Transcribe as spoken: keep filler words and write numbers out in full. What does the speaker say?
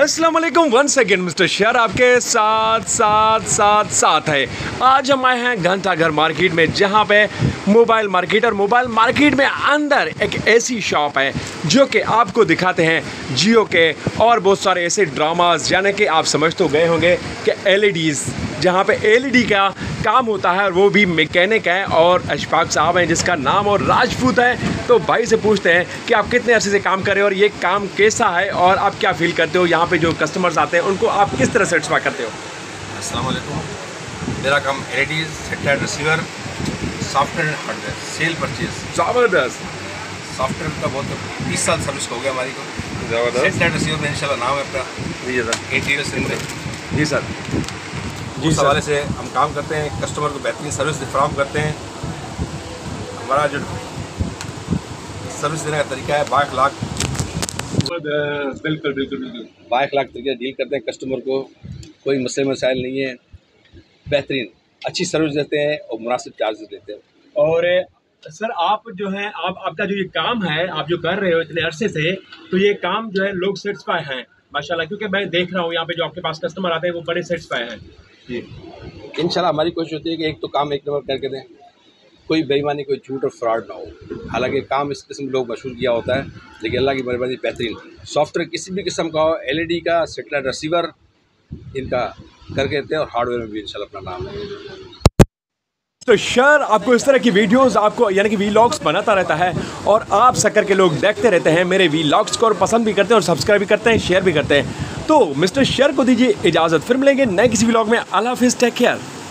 अस्सलाम वालेकुम once again mister शेर आपके साथ साथ साथ साथ है। आज हम आए हैं घंटा घर मार्केट में, जहां पे मोबाइल मार्केट और मोबाइल मार्केट में अंदर एक ऐसी शॉप है जो कि आपको दिखाते हैं जियो के और बहुत सारे ऐसे ड्रामाज, यानी कि आप समझ तो गए होंगे कि एलईडीज़, जहाँ पे एलईडी का काम होता है और वो भी मैकेनिक है और अशफाक साहब हैं जिसका नाम और राजपूत है। तो भाई से पूछते हैं कि आप कितने अरसे से काम कर रहे हो और ये काम कैसा है और आप क्या फील करते हो, यहाँ पे जो कस्टमर्स आते हैं उनको आप किस तरह सेटिस्फाई करते हो। अस्सलाम वालेकुम, मेरा काम LED satellite receiver software hardware sale purchase. ज़बरदस्त। सॉफ्टवेयर का बहुत तीस साल सर्विस हो गया हमारी को। ज़बरदस्त। सेटेलाइट रिसीवर में इंशाल्लाह नाम है अपना। जी सर। एटीएल सिंध में। जी सर। उस हवाले से हम काम करते हैं, कस्टमर को बेहतरीन सर्विस फ्राहम करते हैं। हमारा जो सर्विस देने का तरीका है बाइखलाक बिल्कुल बिल्कुल बिल्कुल बाइखलाक तरीके डील करते हैं। कस्टमर को कोई मसले मसाइल नहीं है, बेहतरीन अच्छी सर्विस देते हैं और मुनासिब चार्जेस लेते हैं। और सर आप जो है आप आपका जो ये काम है, आप जो कर रहे हो इतने अरसे से, तो ये काम जो है लोग सेटिस्फाई हैं माशाल्लाह, क्योंकि मैं देख रहा हूँ यहाँ पे जो आपके पास कस्टमर आते हैं वो बड़े सेटिस्फाई हैं। जी इंशाल्लाह हमारी कोशिश होती है कि एक तो काम एक नंबर करके दें, कोई बेईमानी कोई झूठ और फ्रॉड ना हो। हालांकि काम इस किस्म के लोग मशहूर किया होता है, लेकिन अल्लाह की मेहरबानी बेहतरीन सॉफ्टवेयर किसी भी किस्म का हो, एलईडी का, सेटेलाइट रिसीवर, इनका करके देते हैं और हार्डवेयर में भी इंशाल्लाह अपना नाम है। तो शेर आपको इस तरह की वीडियोस आपको यानी कि वीलॉग्स बनाता रहता है और आप शक्कर के लोग देखते रहते हैं मेरे वीलॉग्स को और पसंद भी करते हैं और सब्सक्राइब भी करते हैं, शेयर भी करते हैं। तो मिस्टर शेर को दीजिए इजाज़त, फिर मिलेंगे नए किसी व्लॉग में। अल्लाह हाफिज़, टेक केयर।